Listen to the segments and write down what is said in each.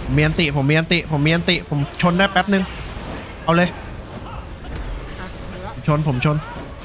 มีอันติผมชนได้แป๊บนึงเอาเลยผมชน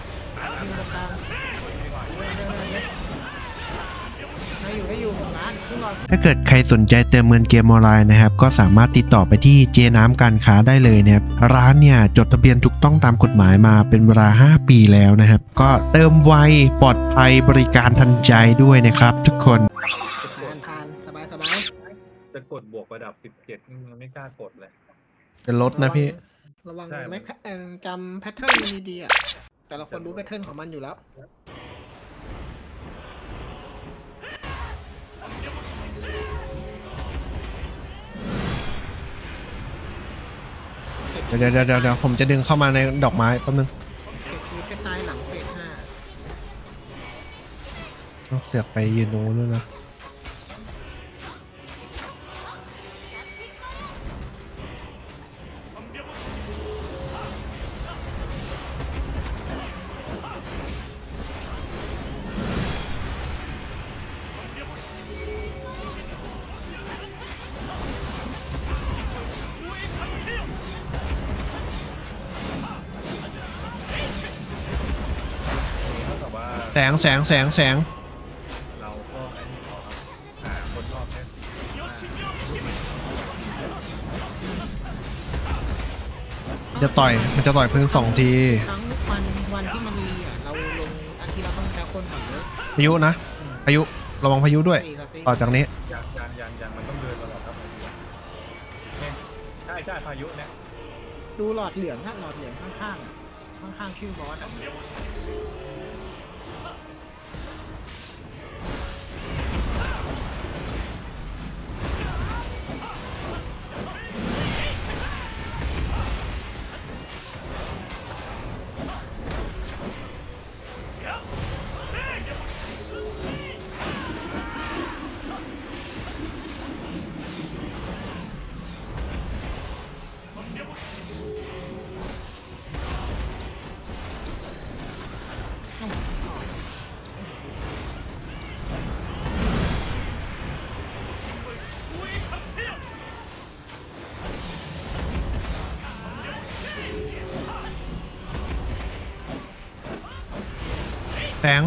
ถ้าเกิดใครสนใจเติมเงินเกมออนไลน์นะครับก็สามารถติดต่อไปที่เจน้ำการค้าได้เลยนะครับร้านเนี่ยจดทะเบียนถูกต้องตามกฎหมายมาเป็นเวลา5 ปีแล้วนะครับก็เติมไวปลอดภัยบริการทันใจด้วยนะครับทุกคนผ่านสบายจะกดบวกระดับ17นี่มันไม่กล้ากดเลยจะลดนะพี่ระวังไม่จำแพทเทิร์นดีๆอ่ะแต่ละคนรู้แพทเทิร์นของมันอยู่แล้วเดี๋ยวผมจะดึงเข้ามาในดอกไม้แป๊บนึงเก็บตายหลังเฟส 5 ต้องเสือกไปยืนตรงนู้นด้วยนะแสงเราก็หาคนรอบแค่มันจะต่อยพึ่ง2 ทีทั้งวันที่มันรีอ่ะเราลงอันที่เราต้องใช้คนแบบเยอะพายุนะพายุระวังพายุด้วยต่อจากนี้ยังมันต้องเดินตลอดครับเนี่ยใช่พายุเนี่ยดูหลอดเหลืองข้างชื่อบอสแสง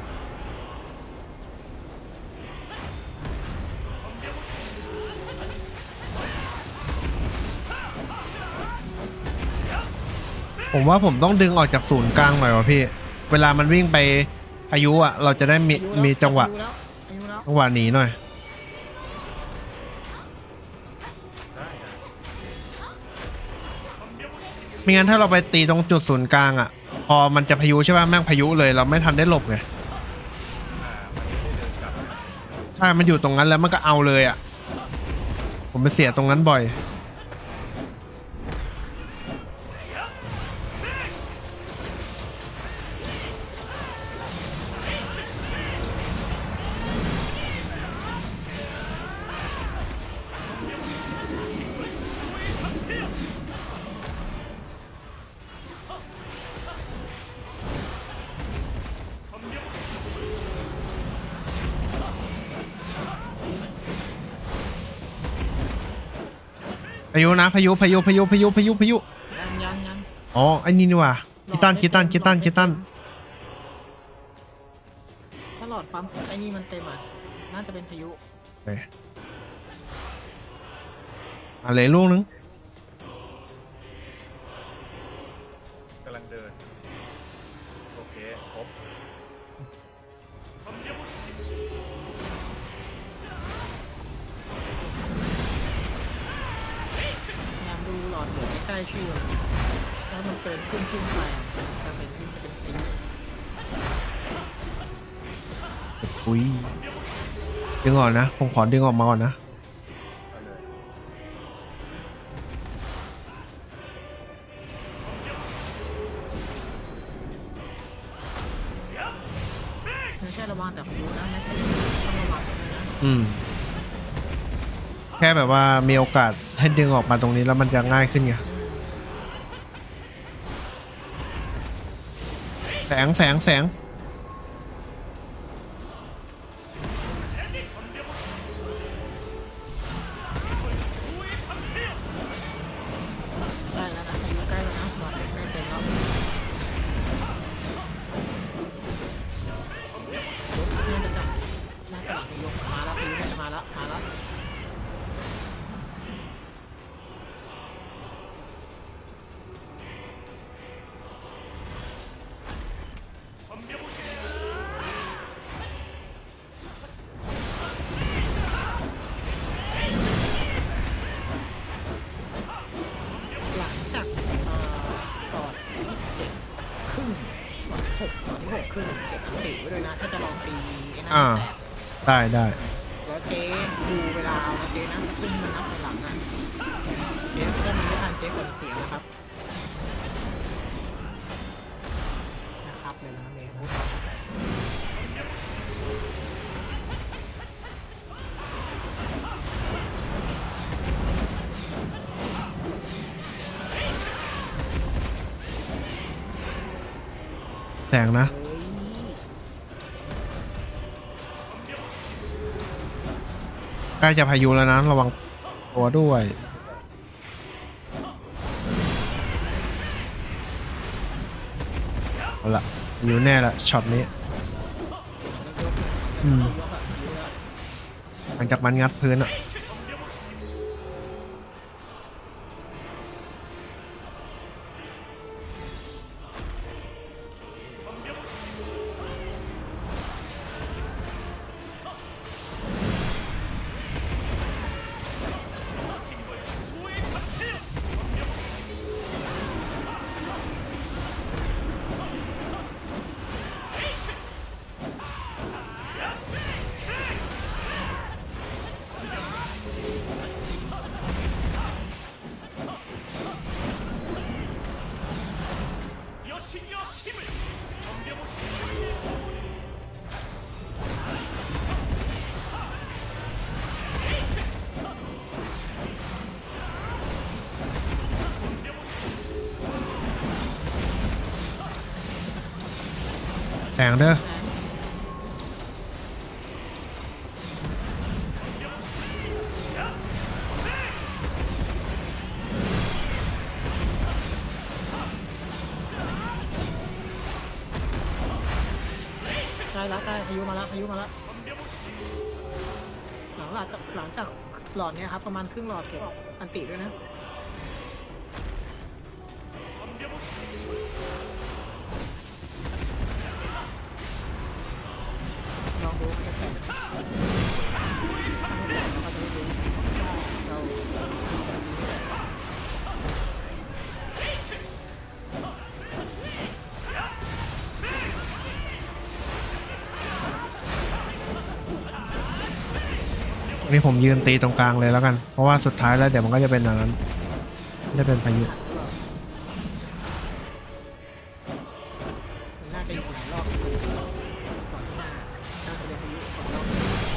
ผมว่าผมต้องดึงออกจากศูนย์กลางหน่อยวะพี่เวลามันวิ่งไปพายุอ่ะเราจะได้มีจังหวะหนีหน่อยไม่งั้นถ้าเราไปตีตรงจุดศูนย์กลางอ่ะพอมันจะพายุใช่ป่ะแม่งพายุเลยเราไม่ทันได้หลบไงใช่มันอยู่ตรงนั้นแล้วมันก็เอาเลยอ่ะผมไปเสียตรงนั้นบ่อยพายุนะพายุยังอ๋อไอ้นี่นี่ว่ะคิตันถ้าหลอดปั๊มไอ้นี่มันเต็มอ่ะน่าจะเป็นพายุอะไรลูกนึงกำลังเดินโอเคครบดูหลอดเหลืองใกล้ๆชื่อแล้วมันเป็นขึ้นไปแต่เสร็จขึ้นจะเป็นตีอุ้ยดึงออกนะผมขอดึงออกมาก่อนนะไม่ใช่ระวังแต่พายุนะไม่ใช่ต้องระวังนะแค่แบบว่ามีโอกาสให้ดึงออกมาตรงนี้แล้วมันจะง่ายขึ้นไงแสงอ่าแตกได้แล้วเจ๊ดูเวลาเอานะเจ๊นะขึ้นมานับถอยหลังอ่ะเจ๊ถ้ามันไม่ทันเจ๊กดเตียงนะครับเลยนะเมย์แสงนะเฮ้ยใกล้จะพายุแล้วนะระวังตัวด้วยเอาละพายุแน่ละช็อตนี้ อืมยกแบบนี้แล้วหลังจากมันงัดพื้นอะแสงเด้อใกล้แล้วใกล้พายุมาแล้วพายุมาแล้วหลังจากหลอดเนี้ยครับประมาณครึ่งหลอดเก็บอันติด้วยนะลองดูจะแตกถ้าไม่แตกเราก็จะไม่รู้ว่าเราดีแบบนี้แหละนี่ผมยืนตีตรงกลางเลยแล้วกันเพราะว่าสุดท้ายแล้วเดี๋ยวมันก็จะเป็นอย่างนั้นจะเป็นพายุน่าจะอยู่หลายรอบก่อนหน้าน่าจะเป็นพายุสองรอบ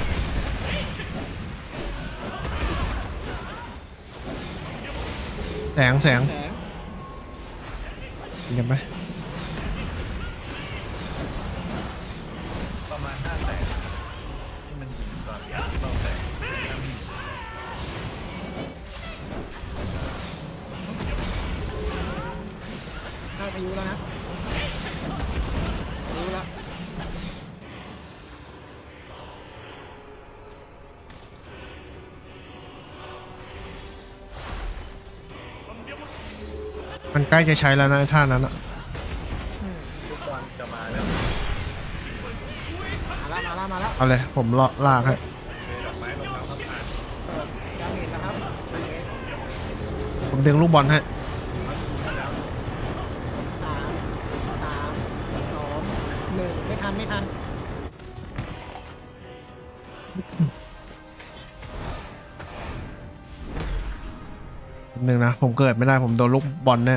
แสงแสงเห็นไหมประมาณ5 แสนที่มันยิงก่อนต้องแสนได้พายุแล้วนะพายุแล้วมันใกล้จะใช้แล้วนะท่านั้นอะทุกวันจะมาแล้วมาแล้วเอาเลยผมลากให้เลยดอกไม้ลงมาครับผ่านเปิดดาเมจแล้วครับ3 ผมดึงลูกบอลให้ 2 1ไม่ทันแป๊บนึงนะผมเกิดไม่ได้ผมโดนลูกบอลแน่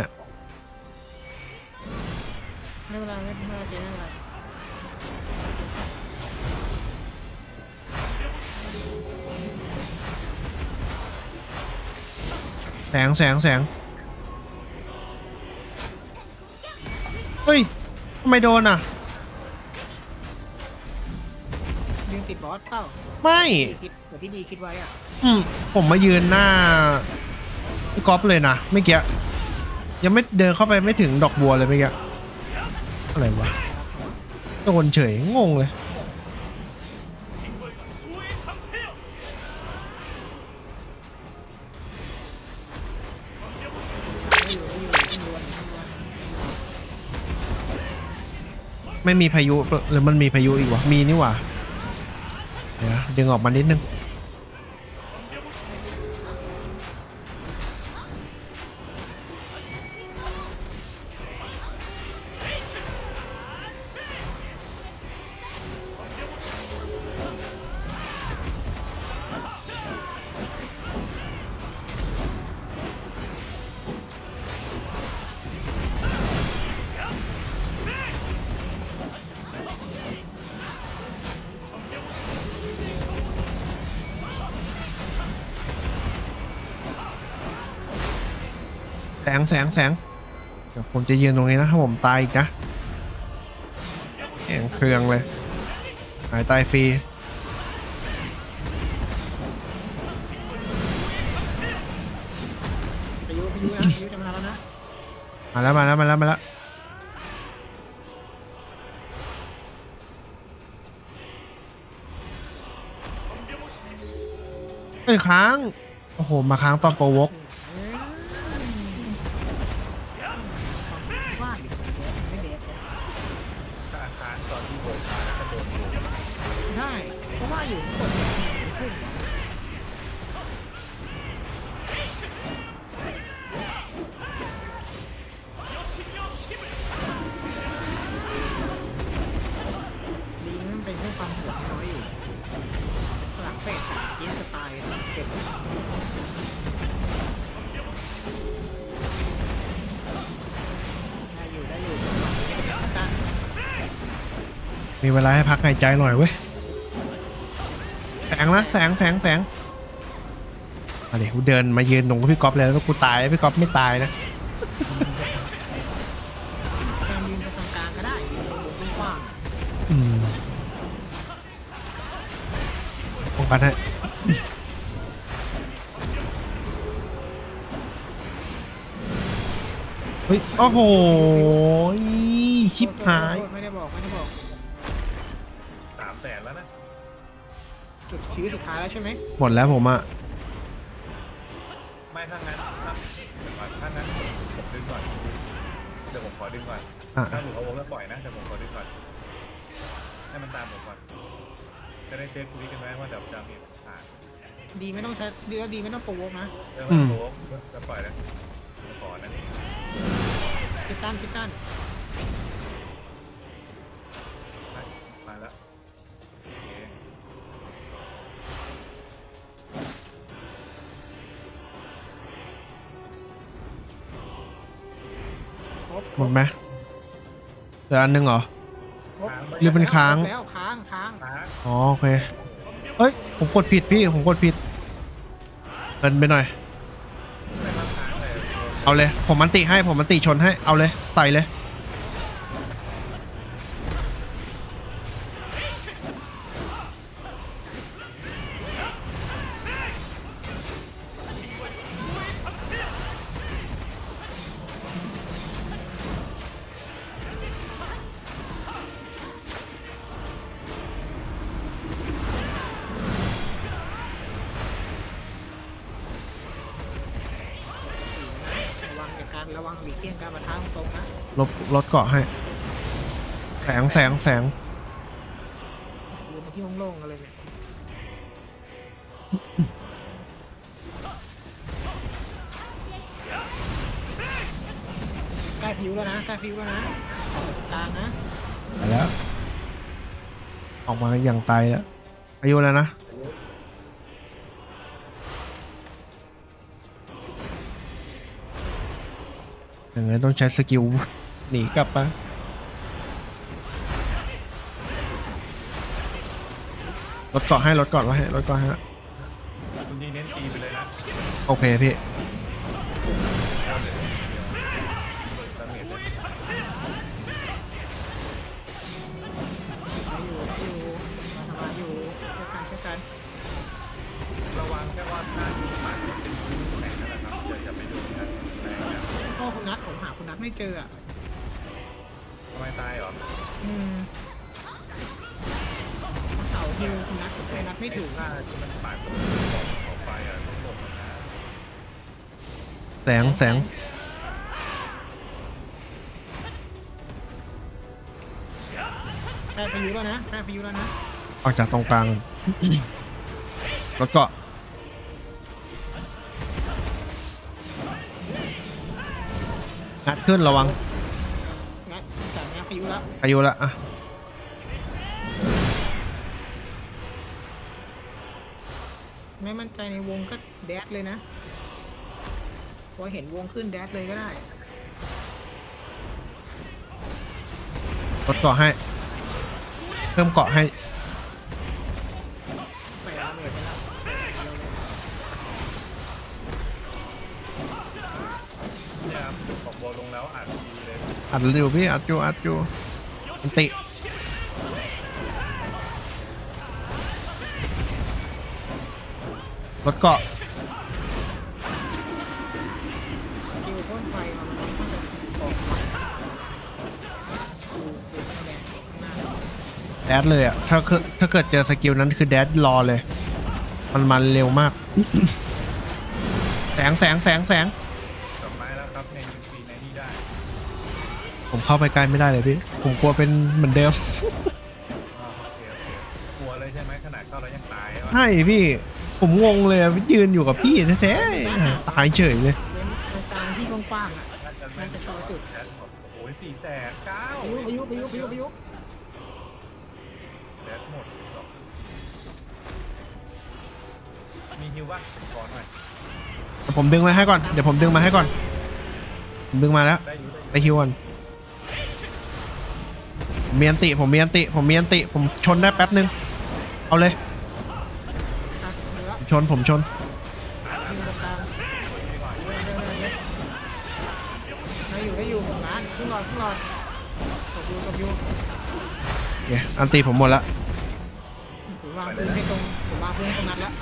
ไม่เป็นไรไม่เป็นไรเจ๊ไม่เป็นไรแสงเฮ้ยทำไมโดนอ่ะยืนติดบอสเปล่าไม่เหมือนที่ดีคิดไว้อ่ะผมมายืนหน้าพี่ก๊อฟเลยนะเมื่อกี้ยังไม่เดินเข้าไปไม่ถึงดอกบัวเลยเมื่อกี้อะไรวะโดนเฉยงงเลย ไม่มีพายุหรือมันมีพายุอีกวะมีนี่หว่าเดี๋ยวดึงออกมานิดนึงแสงเดี๋ยวผมจะยืนตรงนี้นะถ้าผมตายอีกนะแข่งเครื่องเลยหายตายฟรีพายุนะพายุจะมาแล้วนะมาแล้วเอ้ยค้างโอ้โหมาค้างตอนโปรวกว่าอยู่ไม่เด็ดถ้าอาคารตอนที่โบกมาแล้วก็โดนโบกได้เพราะว่าอยู่กดขึ้นดีมันเป็นแค่ความหัวน้อยอยู่หลังเฟสเกมจะตายเก็บได้อยู่ตั้งมีเวลาให้พักหายใจหน่อยเว้ยแสงนะแสงมาดิกูเดินมายืนตรงกับพี่ก๊อฟเลยแล้วกูตายพี่ก๊อฟไม่ตายนะการยืนตรงกลางก็ได้ยืนตรงมุมกว้างป้องกันให้เฮ้ยโอ้โหชิบหายไม่ได้บอก 300,000แล้วนะจุดชีวิตสุดท้ายแล้วใช่ไหมหมดแล้วผมอะไม่ถ้างั้นถ้างั้นผมดึงก่อนเดี๋ยวผมขอดึงก่อนถ้าหนูเอาวงแล้วปล่อยนะเดี๋ยวผมขอดึงก่อนให้มันตามผมก่อนจะได้เช็คคุยกันไหมว่าเดี๋ยวจะมีผ่านดีไม่ต้องใช้ดีไม่ต้องโปรโวกนะเดี๋ยวมันโบกจะปล่อยนะขอนะนี่พิตันมาแล้วหมดไหมเหลืออันนึงเหรอหรือเป็นค้างแล้วค้างอ๋อโอเคเฮ้ยผมกดผิดพี่ผมกดผิดเกินไปหน่อยเอาเลยผมมันติให้ผมมันติชนให้เอาเลยใส่เลยระวังหลีกเลี่ยงการปะทะตรงนะลดเกาะให้แสงยืนที่โล่งๆกันเลยเนี่ยใกล้ผิวแล้วนะกลางนะไปแล้วออกมาอย่างไตแล้วอายุแล้วนะอย่างงี้ต้องใช้สกิลหนีกลับมาลดเกาะให้คุณดีเน้นตีไปเลยนะโอเคพี่ระวังแค่ว่าถ้าอยู่ผ่านจะเป็นแข็งนั่นแหละครับอย่าไปโดนกันแรงนะพ่อคุณนัทผมหาคุณนัทไม่เจออ่ะทำไมตายเหรอเสาฮิวคุณนัทไม่ถึงถ้ามันปาดออกไปอ่ะต้องหมดนะแสงใกล้พายุแล้วนะออกจากตรงกลางรถเกาะงัดขึ้นระวังงัดจากงัดพายุละอ่ะไม่มั่นใจในวงก็แดดเลยนะพอเห็นวงขึ้นแดดเลยก็ได้รถเกาะให้เพิ่มเกาะให้ใส่ดาเมจไปแล้วอย่าแล้วอัดดีเลยอัดอยู่พี่อัดอยู่อันติรถเกาะคิวพ่นไฟมามันก็จะออกมาดูคะแนนข้างหน้าแดดเลยอ่ะถ้าเกิดเจอสกิลนั้นคือแดดรอเลยมันเร็วมาก แสงดอกไม้แล้วครับในยิงฟรีในนี่ได้ผมเข้าไปใกล้ไม่ได้เลยพี่ผมกลัวเป็นเหมือนเดิมโอเคกลัวเลยใช่ไหมขนาดเข้าแล้วยังตายวะใช่พี่ผมงงเลยอะยืนอยู่กับพี่แท้ๆตายเฉยเลยเว้นตรงกลางที่กว้างๆอ่ะน่าจะไม่ชอบสุดแชทหมดโอ้ย409,000 อายุแชทหมดหรอกมีฮิวป่ะขอหน่อยผมดึงมาให้ก่อนเดี๋ยวผมดึงมาให้ก่อนผมดึงมาแล้วได้อยู่ไปฮิวก่อนผมมีอันติผมชนได้แป๊บนึงเอาเลยอ่ะเหลือผมชนอยู่ตรงกลางได้อยู่ผมร้านขึ้นหลอดตบอยู่โอเคอันติผมหมดแล้วผมวางพื้นให้ตรงนั้นแล้ว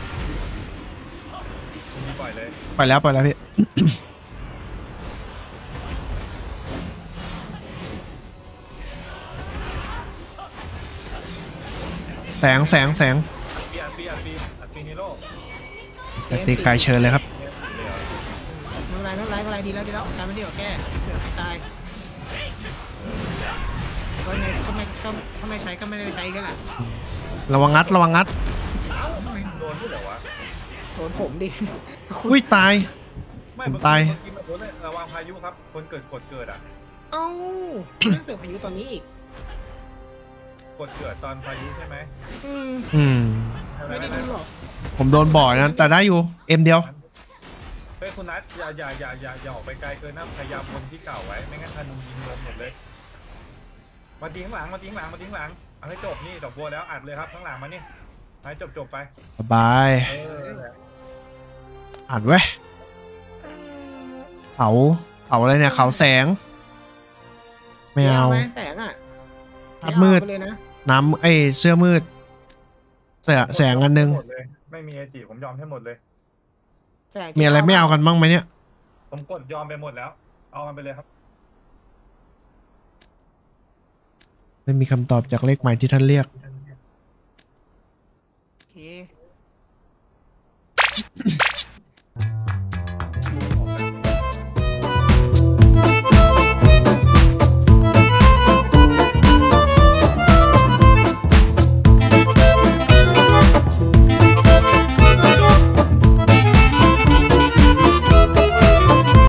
มีปล่อยเลยไปแล้วพี่ แสงอัดปีฮีโร่จะตีไกลเชิญเลยครับเนี่ยเหลือไม่เป็นไรดีแล้วการไม่ได้ออกแก้เผื่อตายก็ไม่ใช้ก็ไม่ได้ใช้กันแหละระวังงัดโดนด้วยเหรอวะโดนผมดิอุ้ยตายไม่ผมตายเมื่อกี้มันโดนเลยระวังพายุครับคนเกิดอ่ะเอ้าเรื่องเสือพายุตอนนี้อีกกดเกิดตอนพายุใช่ไหมอืมไม่ได้ดูหรอกผมโดนบ่อยนะแต่ได้อยู่เอ็มเดียวเฮ้ยคุณนัทอย่าออกไปไกลเกินนะพยายามวนที่เก่าไว้ไม่งั้นธนูยิงลงหมดเลยมาทิ้งหลังเอาให้จบนี่ดอกบัวแล้วอัดเลยครับข้างหลังมานี่ให้จบไปสบาย อ่านเว้ยเขาอะไรเนี่ยเขาแสงไม่เอาไหมแสงอ่ะพัดมืดไเอาไปเลยนะน้ำเสื้อมืดแสงอันนึงหมดเลยไม่มีไอจีผมยอมให้หมดเลยแสงมีอะไรไม่เอากันบ้างไหมเนี่ยผมกดยอมไปหมดแล้วเอามันไปเลยครับไม่มีคำตอบจากเลขหมายที่ท่านเรียกท่าน